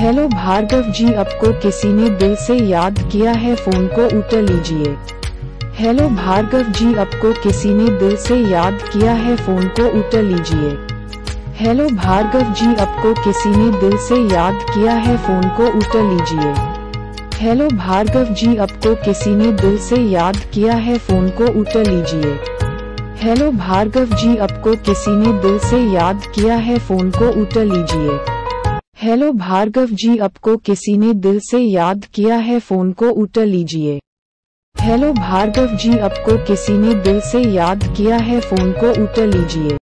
Hello Bhargava जी, आपको किसी ने दिल से याद किया है, फोन को उठा लीजिए। हेलो भार्गव जी, आपको किसी ने दिल से याद किया है, फोन को उठा लीजिए। हेलो भार्गव जी, आपको किसी ने दिल से याद किया है, फोन को उठा लीजिए। हेलो भार्गव जी, आपको किसी ने दिल से याद किया है, फोन को उठा लीजिए। हेलो भार्गव जी, आपको किसी ने दिल से याद किया है, फोन को उठा लीजिए। हेलो भार्गव जी, आपको किसी ने दिल से याद किया है, फोन को उठा लीजिए। हेलो भार्गव जी, आपको किसी ने दिल से याद किया है, फोन को उठा लीजिए।